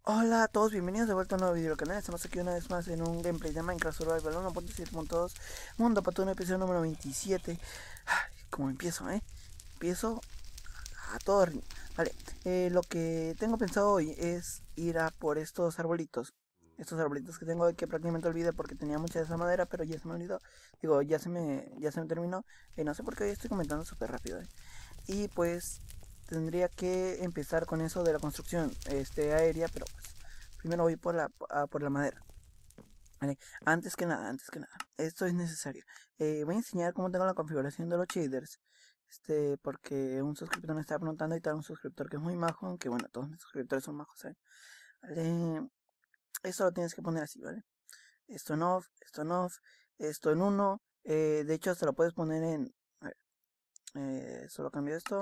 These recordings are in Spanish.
Hola a todos, bienvenidos de vuelta a un nuevo video del canal. Estamos aquí una vez más en un gameplay de Minecraft Survival 1.7.2 Mundo Patuno, episodio número 27. ¿Cómo empiezo, Empiezo a todo ritmo. Vale, lo que tengo pensado hoy es ir a por estos arbolitos. Estos arbolitos que tengo que prácticamente olvidé porque tenía mucha de esa madera, pero ya se me olvidó. Digo, ya se me terminó. No sé por qué hoy estoy comentando súper rápido, Y pues tendría que empezar con eso de la construcción aérea, pero pues primero voy por la madera. Vale, antes que nada, esto es necesario. Voy a enseñar cómo tengo la configuración de los shaders. Porque un suscriptor me estaba preguntando y tal, un suscriptor que es muy majo, aunque bueno, todos mis suscriptores son majos, ¿saben? Vale, esto lo tienes que poner así, ¿vale? Esto en off, esto en off, esto en uno. De hecho, hasta lo puedes poner en. A ver, solo cambio esto.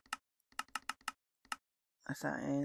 Hasta en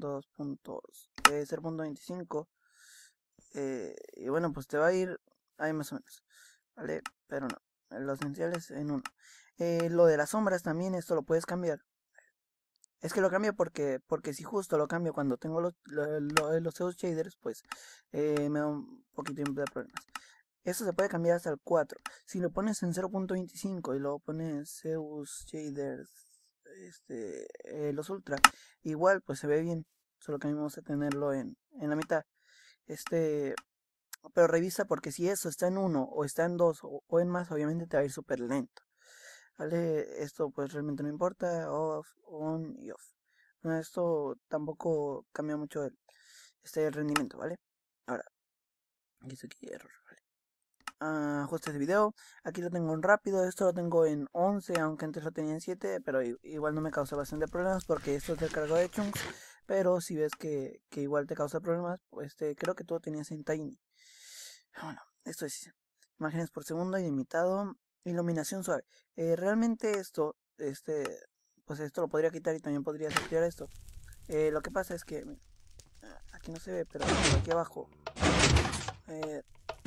0.25. Y bueno, pues te va a ir ahí más o menos, ¿vale? Pero no, lo esencial es en uno. Lo de las sombras también, esto lo puedes cambiar. Es que lo cambio porque si justo lo cambio cuando tengo los Zeus shaders, pues me da un poquito de problemas. Esto se puede cambiar hasta el 4. Si lo pones en 0.25 y luego pones Zeus shaders, los ultra, igual pues se ve bien. Solo que a mí me gusta tenerlo en la mitad. Este, pero revisa porque si eso está en uno o está en 2 o en más, obviamente te va a ir súper lento. ¿Vale? Esto pues realmente no importa. Off, on y off. No, esto tampoco cambia mucho el rendimiento, ¿vale? Ahora, aquí está aquí error, ¿vale? Ajustes de video. Aquí lo tengo en rápido. Esto lo tengo en 11, aunque antes lo tenía en 7. Pero igual no me causa bastante problemas porque esto es del cargo de chunks. Pero si ves que igual te causa problemas, pues creo que tú lo tenías en Tiny. Bueno, esto es imágenes por segundo ilimitado, iluminación suave. Realmente esto, pues esto lo podría quitar y también podría activar esto. Lo que pasa es que aquí no se ve, pero aquí abajo eh,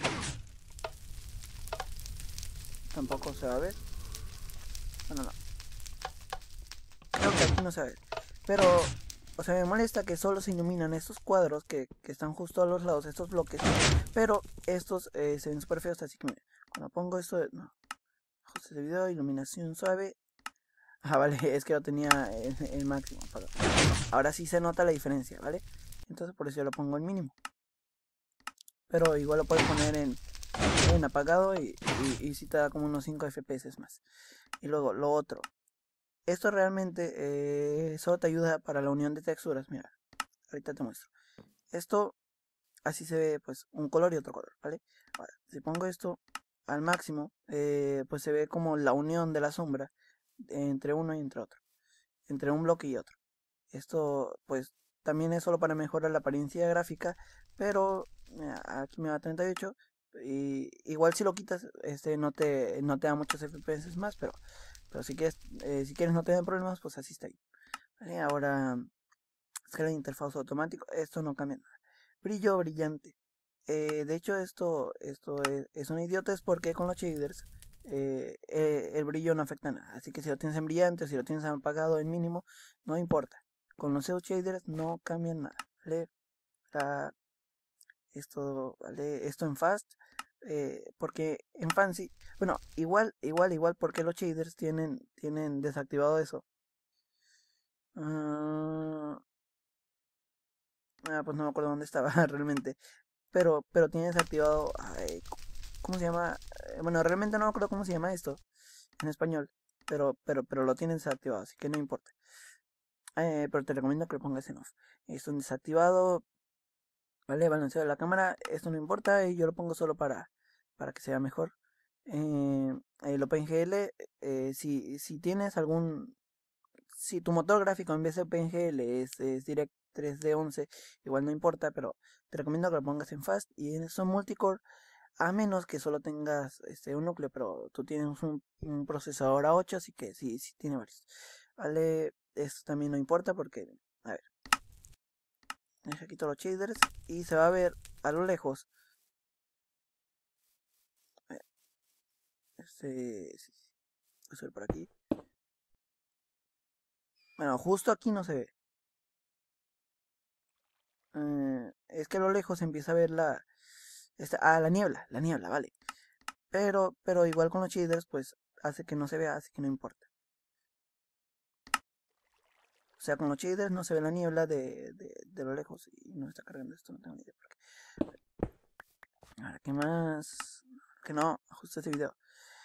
tampoco se va a ver. Bueno, no, creo que aquí no se va a ver. Pero, o sea, me molesta que solo se iluminan estos cuadros que están justo a los lados, estos bloques. Pero estos se ven súper feos, así que mira, cuando pongo esto, no, ajustes de video, iluminación suave. Vale, es que lo tenía el máximo. Pero ahora sí se nota la diferencia, ¿vale? Entonces por eso yo lo pongo en mínimo. Pero igual lo puedes poner en apagado y sí te da como unos 5 FPS más. Y luego, lo otro. Esto realmente solo te ayuda para la unión de texturas. Mira, ahorita te muestro. Esto así se ve pues un color y otro color, ¿vale? Ahora, si pongo esto al máximo, pues se ve como la unión de la sombra entre uno y entre otro. Entre un bloque y otro. Esto pues también es solo para mejorar la apariencia gráfica, pero mira, aquí me da 38 y igual si lo quitas no te da muchos FPS más, pero si quieres no tener problemas, pues así está ahí. Vale, ahora escala de interfaz automático, esto no cambia nada. Brillo brillante. De hecho esto es una idiotez porque con los shaders el brillo no afecta nada. Así que si lo tienes en brillante, si lo tienes apagado en mínimo, no importa. Con los Zeus shaders no cambian nada. ¿Vale? La- esto en fast. Porque en fancy, bueno, igual, porque los shaders tienen desactivado eso. Ah, pues no me acuerdo dónde estaba realmente. Pero tiene desactivado. Ay, ¿cómo se llama? Bueno, realmente no me acuerdo cómo se llama esto en español. Pero lo tienen desactivado, así que no importa. Pero te recomiendo que lo pongas en off. Esto en desactivado. Vale, balanceo de la cámara. Esto no importa y yo lo pongo solo para que sea mejor. El OpenGL, si tienes algún. Si tu motor gráfico en vez de OpenGL es DirectX 3D11, igual no importa, pero te recomiendo que lo pongas en Fast y en eso multicore, a menos que solo tengas un núcleo, pero tú tienes un procesador A8, así que sí tiene varios. Vale, esto también no importa porque, a ver, deja quito los shaders y se va a ver a lo lejos. A ver, sí, voy a subir por aquí. Bueno, justo aquí no se ve. Es que a lo lejos se empieza a ver la niebla, vale. Pero igual con los shaders, pues hace que no se vea, así que no importa. O sea, con los shaders no se ve la niebla de lo lejos y no está cargando esto, no tengo ni idea por qué. Ahora, ¿qué más? Que no, ajuste este video.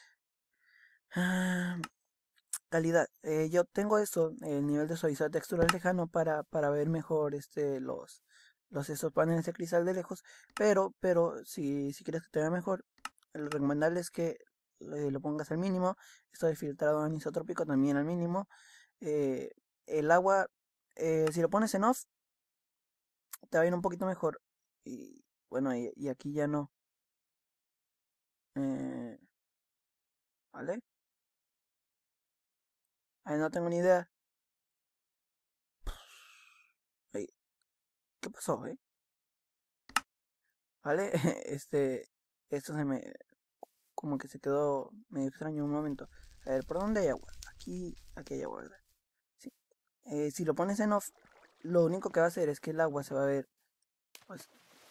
Ah, calidad. Yo tengo esto, el nivel de suavizar texturas lejano para ver mejor esos paneles de cristal de lejos. Pero si quieres que te vea mejor, lo recomendable es que lo pongas al mínimo. Esto de filtrado anisotrópico también al mínimo. Eh, el agua, si lo pones en off, te va a ir un poquito mejor. Y bueno, y aquí ya no. Eh, ¿Vale? Ahí no tengo ni idea. Ay, ¿qué pasó, ¿Vale? Esto se me, como que se quedó medio extraño un momento. A ver, ¿por dónde hay agua? Aquí hay agua, ¿verdad? Sí. Si lo pones en off, lo único que va a hacer es que el agua se va a ver, pues,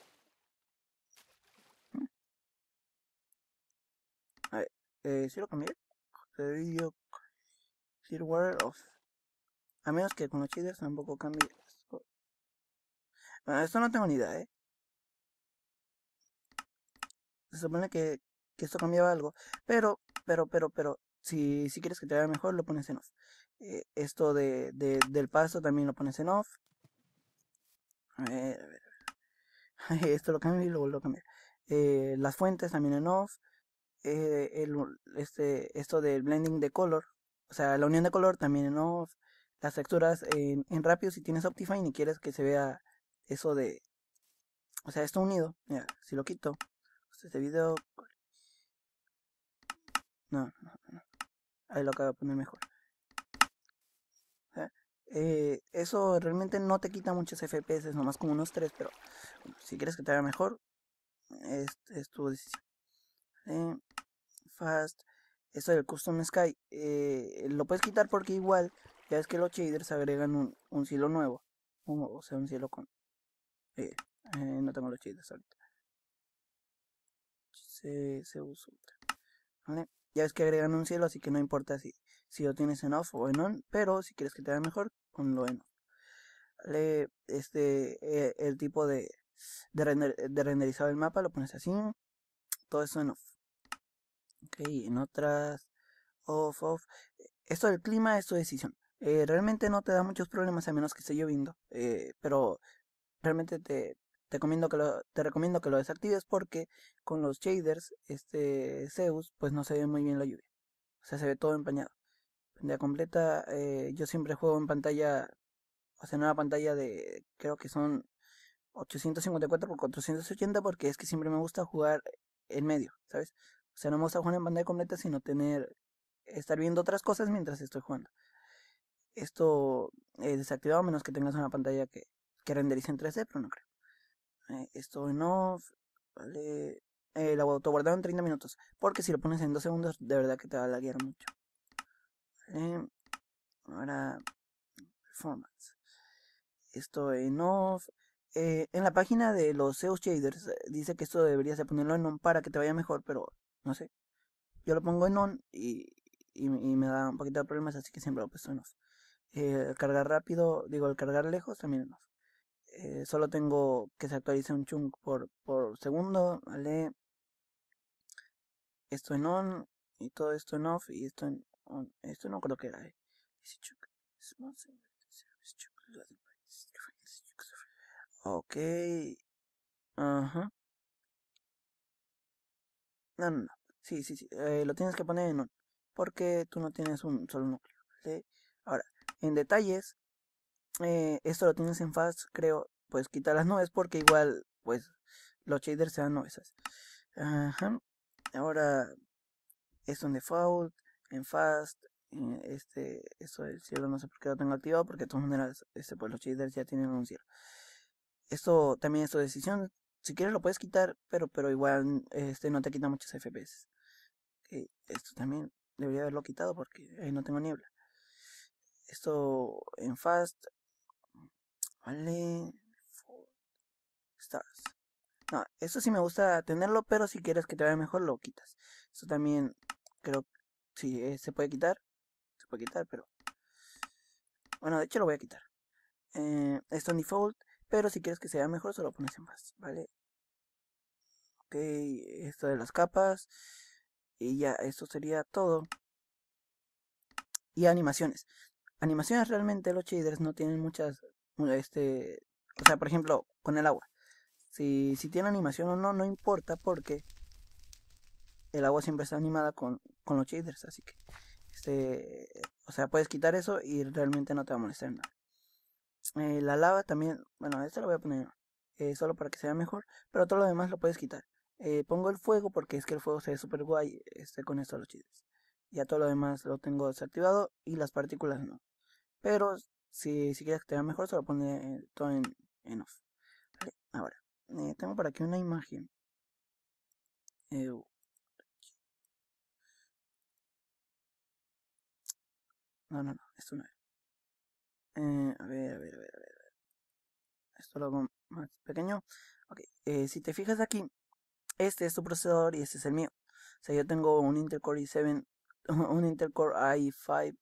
¿mm? A ver, si lo cambié, video, clear water off. A menos que con los shaders tampoco cambie. Bueno, esto no tengo ni idea, Se supone que esto cambiaba algo, pero, si quieres que te vea mejor, lo pones en off. Esto del paso también lo pones en off. A ver. Esto lo cambio y luego lo cambio. Las fuentes también en off. Esto del blending de color. O sea, la unión de color también en off. Las texturas en rápido si tienes Optifine y quieres que se vea eso de... O sea, esto unido. Mira, si lo quito. Este video... No. Ahí lo acabo de poner mejor. Eso realmente no te quita muchos FPS, nomás como unos 3, pero bueno, si quieres que te haga mejor, es tu decisión. Fast, esto del Custom Sky, lo puedes quitar porque igual, ya es que los shaders agregan un cielo nuevo, o sea, un cielo con... eh, no tengo los shaders ahorita. Se usa, ¿vale? Ya es que agregan un cielo, así que no importa si lo tienes en off o en on, pero si quieres que te vea mejor, ponlo en off. El tipo de renderizado del mapa lo pones así, todo eso en off. Ok, en otras, off. Esto del clima es tu decisión. Realmente no te da muchos problemas a menos que esté lloviendo, pero realmente te recomiendo que lo desactives porque con los shaders, Zeus, pues no se ve muy bien la lluvia. O sea, se ve todo empañado. Pantalla completa, yo siempre juego en pantalla, o sea, en una pantalla de, creo que son 854 por 480 porque es que siempre me gusta jugar en medio, ¿sabes? O sea, no me gusta jugar en pantalla completa, sino estar viendo otras cosas mientras estoy jugando. Esto desactivado a menos que tengas una pantalla que renderice en 3D, pero no creo. Esto en off, vale. La autoguardado en 30 minutos, porque si lo pones en 2 segundos, de verdad que te va a laguear mucho. Vale. Ahora, performance. Esto en off. En la página de los Zeus Shaders dice que esto deberías de ponerlo en on para que te vaya mejor, pero no sé. Yo lo pongo en on y me da un poquito de problemas, así que siempre lo he puesto en off. El cargar rápido, digo, el cargar lejos también en off. Solo tengo que se actualice un chunk por segundo, ¿vale? Esto en on y todo esto en off y esto en on. Esto no creo que era, Ok. Ajá. No. Sí. Lo tienes que poner en on. Porque tú no tienes un solo núcleo. ¿Sí? Ahora, en detalles, esto lo tienes en fast, creo. Pues quita las nubes porque igual, pues, los shaders se dan nubes. Ajá. Ahora, esto en default, en fast. Esto del cielo no sé por qué lo tengo activado. Porque de todas maneras, pues los shaders ya tienen un cielo. Esto también es tu decisión. Si quieres lo puedes quitar, pero igual no te quita muchos FPS. Esto también debería haberlo quitado porque ahí no tengo niebla. Esto en fast, vale. Stars. No, eso sí me gusta tenerlo, pero si quieres que te vaya mejor, lo quitas. Eso también creo que sí, se puede quitar. Se puede quitar, pero... Bueno, de hecho lo voy a quitar. Esto en default, pero si quieres que se vea mejor, solo pones en fast, ¿vale? Ok, esto de las capas. Y ya, esto sería todo. Y animaciones. Animaciones realmente los shaders no tienen muchas... O sea, por ejemplo, con el agua. Si tiene animación o no, no importa porque el agua siempre está animada con los shaders, así que o sea, puedes quitar eso y realmente no te va a molestar nada. La lava también, bueno, esta lo voy a poner solo para que sea mejor, pero todo lo demás lo puedes quitar. Pongo el fuego porque es que el fuego se ve súper guay con esto de los shaders. Ya todo lo demás lo tengo desactivado y las partículas no. Pero si quieres que te vea mejor, solo pone todo en off. Vale, ahora, tengo por aquí una imagen. Eh, no, esto no es. A ver. Esto lo hago más pequeño. Ok, si te fijas aquí, este es tu procesador y este es el mío. O sea, yo tengo un Intel Core i7, un Intel Core i5,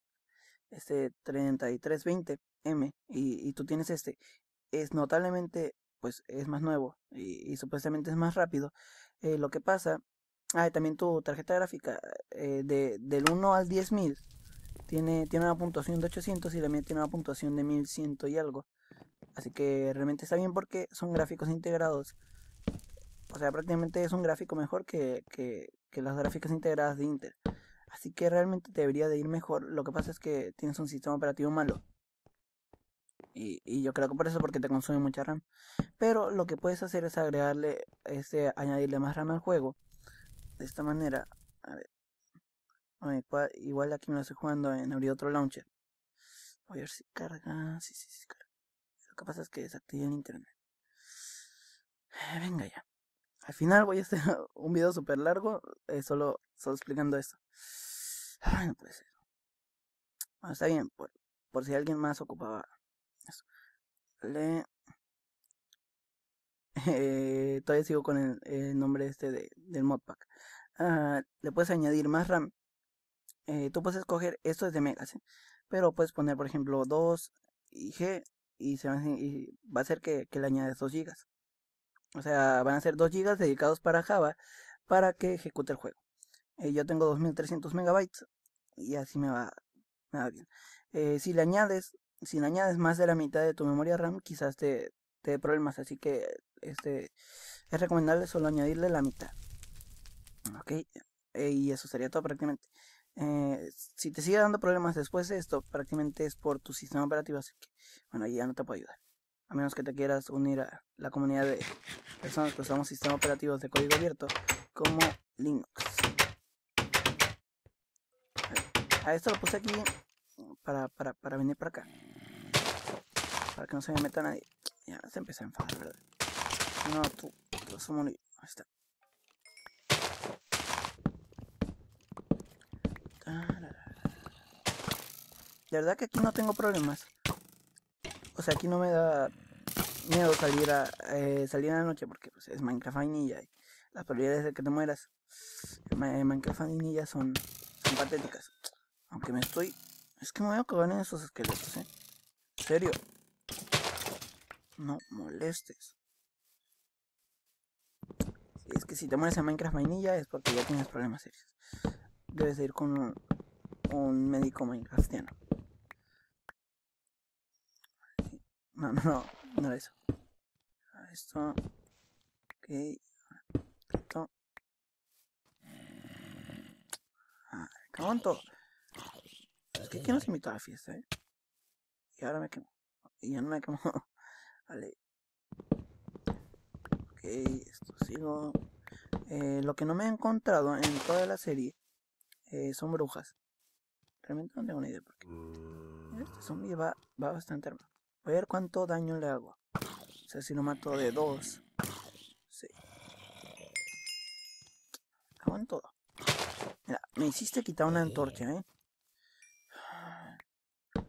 3320M, y tú tienes este. Es notablemente, pues es más nuevo y supuestamente es más rápido. Lo que pasa, también tu tarjeta gráfica del 1 al 10.000 tiene una puntuación de 800 y la mía tiene una puntuación de 1100 y algo. Así que realmente está bien porque son gráficos integrados. O sea, prácticamente es un gráfico mejor que las gráficas integradas de Intel. Así que realmente te debería de ir mejor. Lo que pasa es que tienes un sistema operativo malo. Y yo creo que por eso, porque te consume mucha RAM. Pero lo que puedes hacer es agregarle, añadirle más RAM al juego. De esta manera. A ver. Igual aquí me lo estoy jugando en abrir otro launcher. Voy a ver si carga. Sí carga. Lo que pasa es que desactivé el internet. Venga ya. Al final voy a hacer un video súper largo, solo explicando esto. Ay, no puede ser. Bueno, está bien, por si alguien más ocupaba eso. Todavía sigo con el nombre del modpack. Le puedes añadir más RAM. Tú puedes escoger, esto es de megas, pero puedes poner, por ejemplo, 2 y G y va a hacer que le añades 2 gigas. O sea, van a ser 2 gigas dedicados para Java para que ejecute el juego. Yo tengo 2300 megabytes y así me va bien. Si le añades más de la mitad de tu memoria RAM, quizás te dé problemas, así que es recomendable solo añadirle la mitad. Ok, y eso sería todo prácticamente. Si te sigue dando problemas después de esto, prácticamente es por tu sistema operativo, así que bueno, ya no te puedo ayudar. A menos que te quieras unir a la comunidad de personas que usamos sistemas operativos de código abierto como Linux. A esto lo puse aquí para venir para acá. Para que no se me meta nadie. Ya se empieza a enfadar, ¿verdad? No, tú vas a morir. Ahí está. De verdad que aquí no tengo problemas. O sea, aquí no me da miedo salir a la noche porque pues, es Minecraft vainilla y las probabilidades de que te mueras en Minecraft vainilla son patéticas. Aunque es que me voy a cagar en esos esqueletos, En serio. No molestes. Es que si te mueres en Minecraft vainilla es porque ya tienes problemas serios. Debes de ir con un médico minecraftiano. No era eso. Esto. Ok. Esto. Cago en todo. Es que aquí no se invitó a la fiesta, Y ahora me quemo. Y ya no me quemo. Vale. Ok, esto sigo. Lo que no me he encontrado en toda la serie son brujas. Realmente no tengo ni idea por qué. Este zombie va bastante armado. Voy a ver cuánto daño le hago. O sea, si lo mato de 2. Sí. Cago en todo. Mira, me hiciste quitar una antorcha,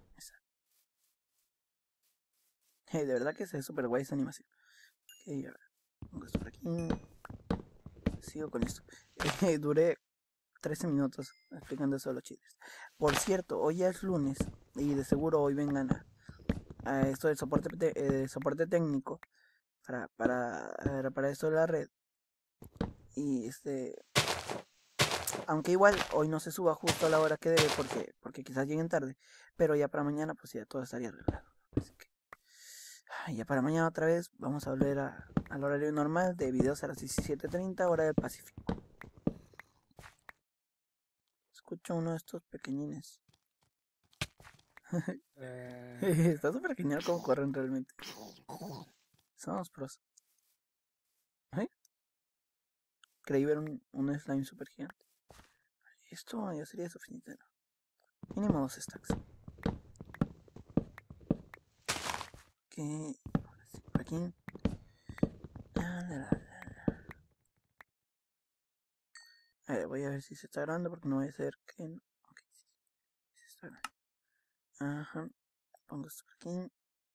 de verdad que se ve súper guay esa animación. Ok, a ver. Pongo esto por aquí. Sigo con esto. Duré 13 minutos explicando eso de los chistes. Por cierto, hoy ya es lunes y de seguro hoy vengan a esto del soporte técnico para esto de la red. Y aunque igual hoy no se suba justo a la hora que debe porque quizás lleguen tarde, pero ya para mañana pues ya todo estaría arreglado. Así que ya para mañana otra vez vamos a volver al horario normal de videos a las 17:30 hora del Pacífico. Escucho uno de estos pequeñines. Está súper genial cómo corren realmente. Somos pros. ¿Eh? Creí ver un slime super gigante. Esto ya sería suficiente, ¿no? Mínimo 2 stacks. Ok. Ahora sí, por aquí. A ver, voy a ver si se está grabando porque no voy a hacer que no. Ok, sí, se está grabando. Ajá. Pongo esto por aquí.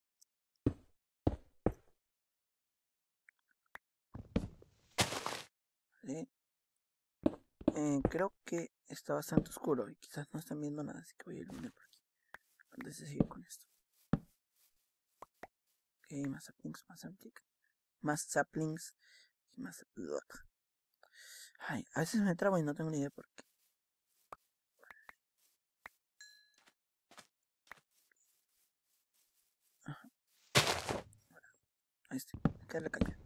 Vale. Creo que está bastante oscuro y quizás no están viendo nada, así que voy a iluminar por aquí. Antes de seguir con esto. Ok, más saplings, más saplings. Más saplings y más. Ay, a veces me trabo y no tengo ni idea por qué. Ajá. Ahí está, acá la caña.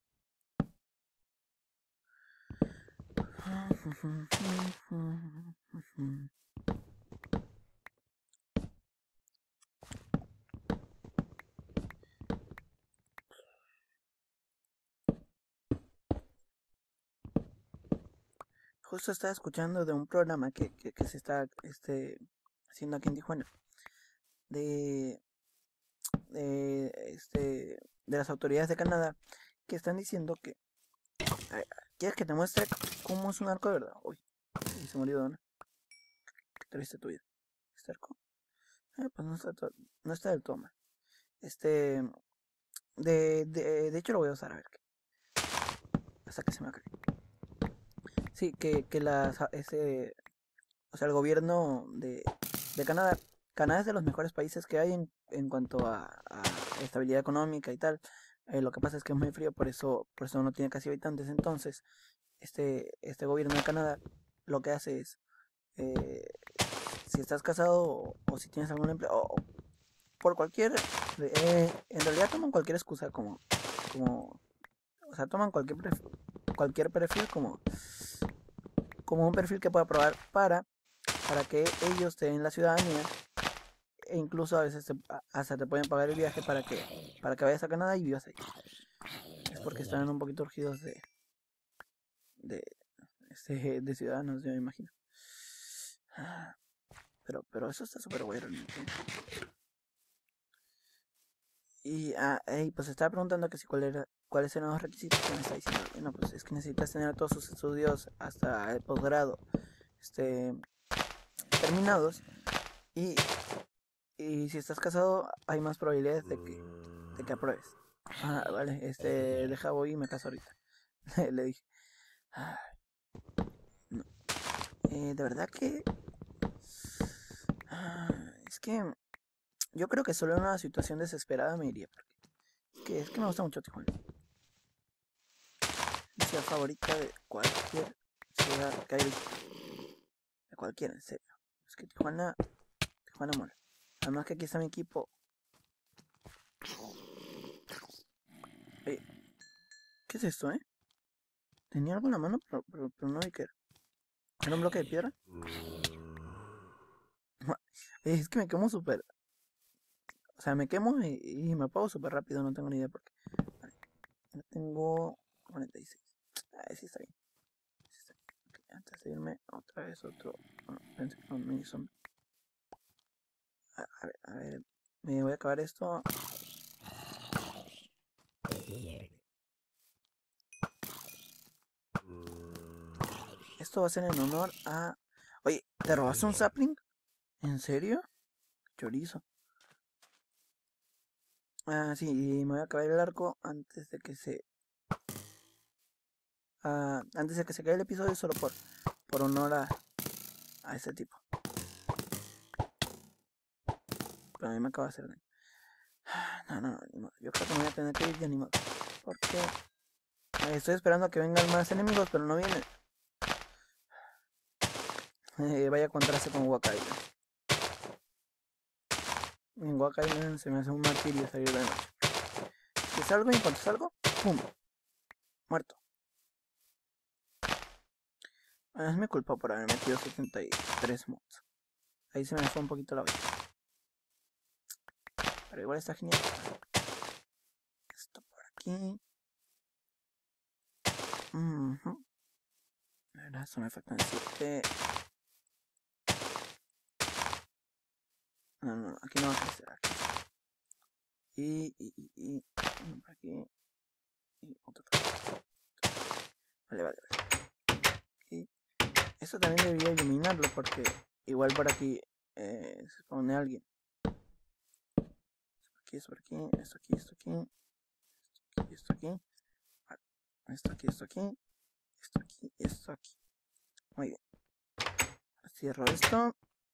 Justo estaba escuchando de un programa que se está haciendo aquí en Tijuana. De, de las autoridades de Canadá que están diciendo que ¿quieres que te muestre cómo es un arco de verdad? Uy, se murió Donna. Qué triste tu vida. ¿Este arco? Pues no está del todo mal. Este, de hecho lo voy a usar a ver qué. Hasta que se me acabe. Sí, que o sea, el gobierno de Canadá, Canadá es de los mejores países que hay en cuanto a estabilidad económica y tal. Lo que pasa es que es muy frío, por eso no tiene casi habitantes. Entonces, este gobierno de Canadá lo que hace es, eh, si estás casado o si tienes algún empleo, o por en realidad toman cualquier excusa o sea, toman cualquier perfil como un perfil que pueda probar para que ellos te den la ciudadanía e incluso a veces hasta te pueden pagar el viaje para que vayas a Canadá y vivas ahí. Es porque están un poquito urgidos de, de ciudadanos, yo me imagino. Pero eso está súper bueno. Y pues estaba preguntando que si cuáles eran los requisitos que me está diciendo. Bueno, pues es que necesitas tener todos sus estudios hasta el posgrado terminados. Y, y si estás casado, hay más probabilidades de que apruebes. Vale, deja voy y me caso ahorita. Le dije. Ah, no. De verdad que. Es que yo creo que solo en una situación desesperada me iría. Porque es que me gusta mucho Tijuana. Mi ciudad favorita de cualquier ciudad que haya visto. De cualquiera, en serio. Es que Tijuana mola. Además que aquí está mi equipo. ¿Qué es esto, eh? Tenía algo en la mano, pero no vi qué era. ¿Era un bloque de piedra? Es que me quemo súper. O sea, me quemo y me apago súper rápido, no tengo ni idea por qué. Vale, ya tengo 46. Sí está bien. Sí está bien. Okay, antes de irme, otra vez otro. Bueno, pensé que era un mini zombie. A ver. Me voy a acabar esto. Esto va a ser en honor a. Oye, ¿te robaste un sapling? ¿En serio? Chorizo. Sí, y me voy a acabar el arco antes de que se antes de que se caiga el episodio, solo por honor a ese tipo. Pero a mí me acaba de hacer daño. No, ni modo. Yo creo que me voy a tener que ir ya, ni modo. Porque estoy esperando a que vengan más enemigos, pero no vienen. Vaya a contraste con Wakai. En Wakai se me hace un martirio salir de noche. Si salgo y en cuanto salgo, ¡pum! Muerto. Es mi culpa por haber metido 73 mods. Ahí se me fue un poquito la olla. Pero igual está genial. Esto por aquí. La verdad, eso me faltan 7. No, aquí no va a crecer. Aquí. Y uno por aquí. Y otro por aquí. Vale. Y esto también debería iluminarlo porque igual por aquí se pone alguien. Esto por aquí, esto aquí, esto aquí. Esto aquí. Esto aquí, esto aquí. Esto aquí, esto aquí. Muy bien. Cierro esto.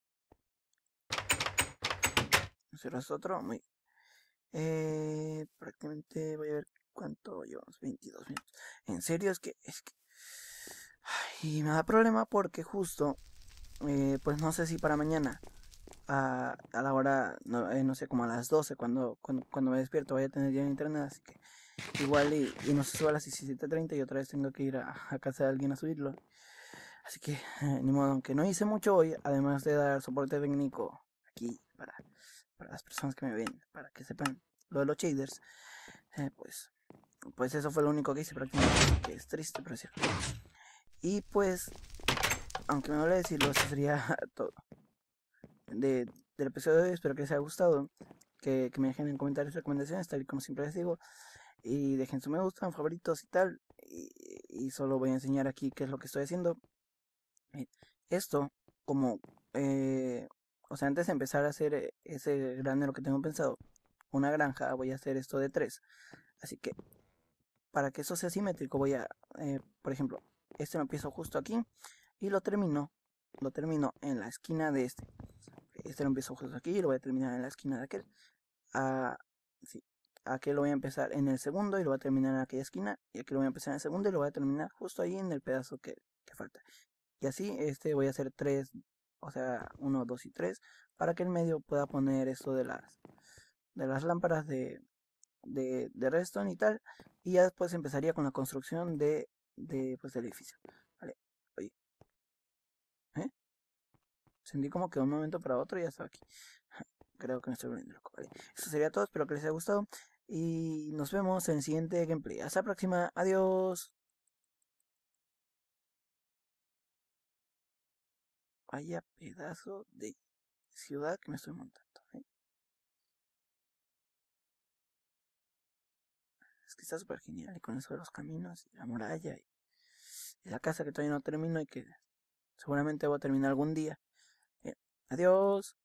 Cierro esto otro. Muy bien. Prácticamente voy a ver cuánto llevamos. 22 minutos. En serio, es que ay, me da problema porque justo, pues no sé si para mañana, a la hora, no sé, como a las 12, cuando me despierto, voy a tener ya internet, así que igual y no se suba a las 17:30 y otra vez tengo que ir a casa de alguien a subirlo. Así que, ni modo, aunque no hice mucho hoy, además de dar soporte técnico aquí para las personas que me ven, para que sepan lo de los shaders, pues eso fue lo único que hice prácticamente, que es triste, pero es cierto. Y pues, aunque me duele decirlo, eso sería todo del episodio de hoy. Espero que les haya gustado, que me dejen en comentarios recomendaciones, tal y como siempre les digo, y dejen su me gusta, favoritos y tal, y solo voy a enseñar aquí qué es lo que estoy haciendo. Esto, como, o sea, antes de empezar a hacer ese granero que tengo pensado, una granja, voy a hacer esto de 3. Así que, para que eso sea simétrico, voy a, por ejemplo, este lo empiezo justo aquí y lo termino en la esquina de este. Este lo empiezo justo aquí y lo voy a terminar en la esquina de aquel. Sí, aquí lo voy a empezar en el segundo y lo voy a terminar en aquella esquina. Y aquí lo voy a empezar en el segundo y lo voy a terminar justo ahí en el pedazo que falta. Y así voy a hacer 3, o sea, 1, 2 y 3, para que en medio pueda poner esto de las lámparas de redstone y tal. Y ya después empezaría con la construcción pues, del edificio. Vale, oye, ¿eh? Sentí como que de un momento para otro ya estaba aquí. Creo que me estoy volviendo loco. Vale, eso sería todo, espero que les haya gustado. Y nos vemos en el siguiente gameplay. Hasta la próxima, adiós. Vaya pedazo de ciudad que me estoy montando. Es que está súper genial. Y con eso de los caminos y la muralla y la casa que todavía no termino y que seguramente voy a terminar algún día. Bien, adiós.